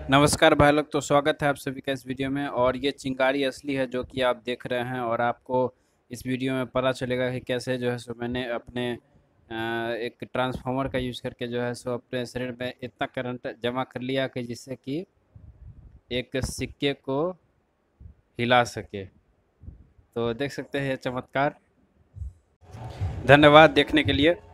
नमस्कार भाई लोग, तो स्वागत है आप सभी का इस वीडियो में। और ये चिंगारी असली है जो कि आप देख रहे हैं। और आपको इस वीडियो में पता चलेगा कि कैसे जो है सो मैंने अपने एक ट्रांसफार्मर का यूज़ करके जो है सो अपने शरीर में इतना करंट जमा कर लिया कि जिससे कि एक सिक्के को हिला सके। तो देख सकते हैं ये चमत्कार। धन्यवाद देखने के लिए।